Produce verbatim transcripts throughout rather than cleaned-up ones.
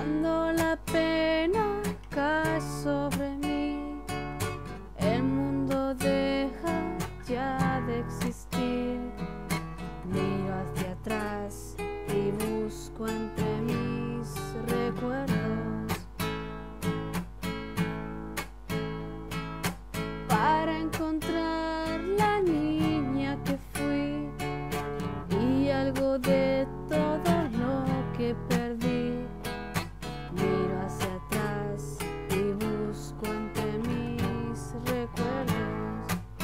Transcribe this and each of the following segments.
Cuando la pena cae sobre mí, el mundo deja ya de existir. Miro hacia atrás y busco entre mis recuerdos para encontrar la niña que fui y algo de todo lo que perdí. Miro hacia atrás y busco entre mis recuerdos.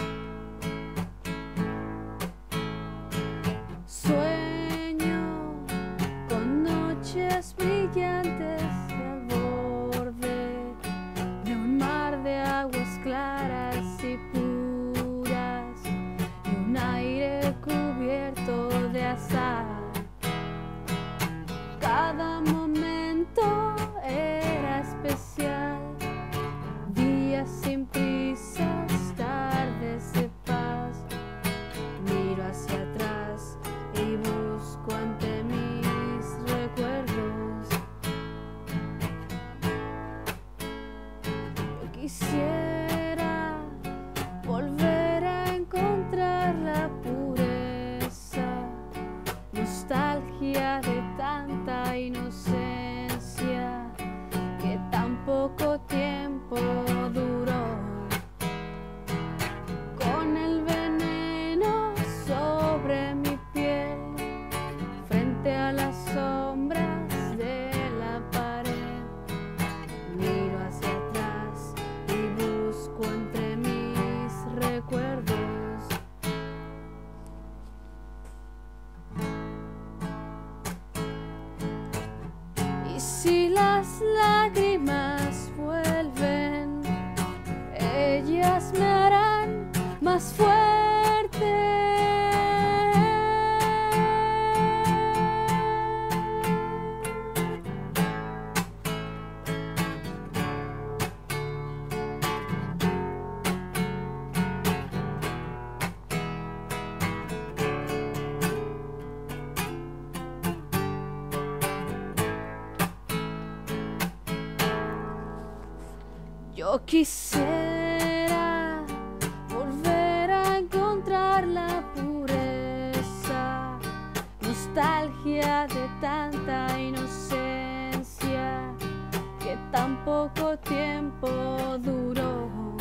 Sueño con noches brillantes al borde de un mar de aguas claras y puras y un aire cubierto de azar. Cada momento era especial, días sin prisas, tardes de paz. Miro hacia atrás y busco entre mis recuerdos. Yo quisiera volver a encontrar la pureza, nostalgia de tanta inocencia que tan poco tiempo duró. Con el veneno sobre mi piel, frente a las sombras de la pared, miro hacia atrás y busco entre mis recuerdos. Y si las lágrimas vuelven, ellas me harán más fuerte. Yo quisiera volver a encontrar la pureza, nostalgia de tanta inocencia que tan poco tiempo duró.